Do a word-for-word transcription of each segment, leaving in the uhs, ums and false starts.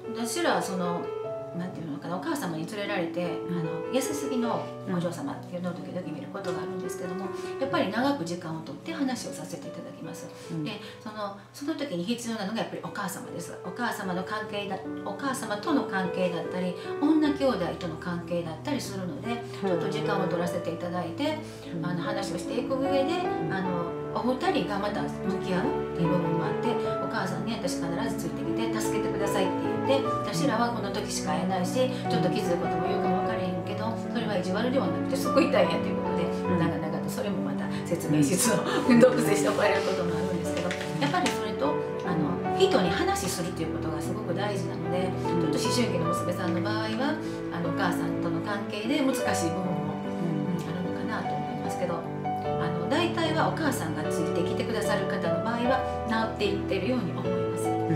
私らはそのなんていうのかな、お母様に連れられて、あの痩せすぎのお嬢様っていうのを時々見ることがあるんですけども、やっぱり長く時間をとって話をさせていただきます。うん、でそのその時に必要なのがやっぱりお母様です。お母様の関係だ、お母様との関係だったり、女兄弟との関係だったりするので、ちょっと時間を取らせていただいて、うん、あの話をしていく上で、あのお二人がまた向き合うっていう部分もあって、お母さんに私必ずついてきて助けてくださいって言って、私らはこの時しか会えないし、ちょっときついことも言うかも分からへんけど、それは意地悪ではなくて救いたいんやということで、長々とそれもまた説明しつつ読成しておかれることもあるんですけど、やっぱりそれとあの人に話するということがすごく大事なので、ちょっと思春期の娘さんの場合はあのお母さんとの関係で難しい部分も、うん、あるのかなと思いますけど、あの大体はお母さんがついてきてくださる方の場合は治っていってるように思います。うん、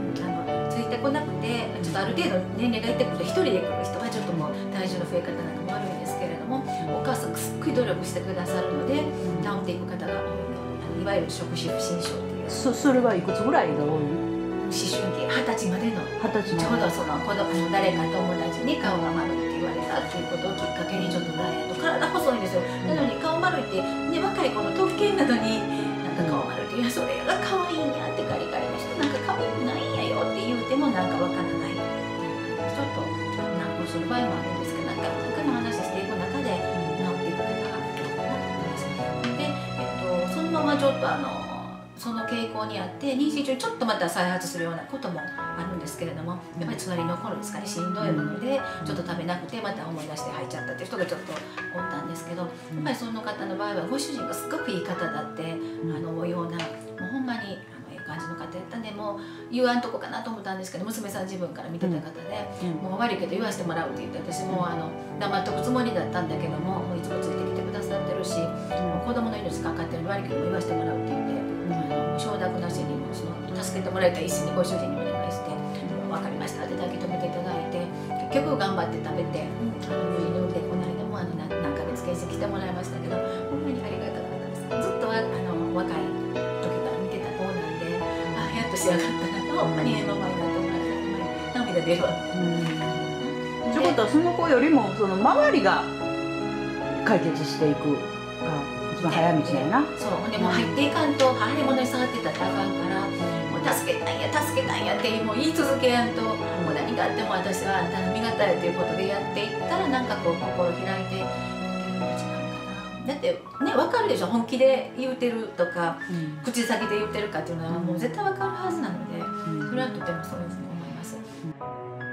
あのついてこなくて、ちょっとある程度年齢がいってくると一人で来る人はちょっともう体重の増え方なんかも悪いんですけれども、お母さんがすっごい努力してくださるので治っていく方が多い。いわゆる触手不審症っていう。 そそれはいくつぐらいが多い？ 思春期二十歳までの二十歳ちょうどその子供の誰か友達に顔が丸いって言われたっていうことをきっかけにちょっとダイエット、体細いんですよ。なのに顔丸いって、ね、若い子の特権なのになんか顔丸いって、いやそれが可愛いんやって、ガリガリの人なんか可愛くないんやよって言うてもなんかわからない、ちょっと難航する場合もあるんですけど、なんかなんかの話していく中で治っていく方が多いかなと思います。で、えっと、そのままちょっとあのその傾向にあって妊娠中にちょっとまた再発するようなこともあるんですけれども、やっぱり隣の頃ですかね、しんどいものでちょっと食べなくてまた思い出して吐いちゃったっていう人がちょっとおったんですけど、やっぱりその方の場合はご主人がすごくいい方だってあの思うような、もうほんまにあのいい感じの方やったね。もう言わんとこかなと思ったんですけど、娘さん自分から見てた方で、もう悪いけど言わせてもらうって言って、私もあの黙っとくつもりだったんだけども、もういつもついてきてくださってるし、もう子供の命かかってるのに悪いけども言わせてもらうって言って。あの承諾なしにもその助けてもらえたら一緒にご主人にお願いして「分かりました」って抱き留めていただいて、結局頑張って食べて、うん、あの無事に産んで、この間もあの何ヶ月検診来てもらいましたけど、ほんまにありがたかったです。ずっとはあの若い時から見てた子なんで、あやっと仕上がったなと、ほんまにええママになってもらえたら涙出るわ。 ということはその子よりもその周りが解決していくが一番早道だよな。 そう、でも入っていかんと腫れ物に触ってたらあかんから、もう助けたんや助けたんやってもう言い続けやんと、もう何があっても私はあんたの味方やということでやっていったら、なんかこう心開いていける道なんかな。だってね、分かるでしょ、本気で言うてるとか、うん、口先で言ってるかっていうのはもう絶対分かるはずなので、それはとてもそういうふうに思います。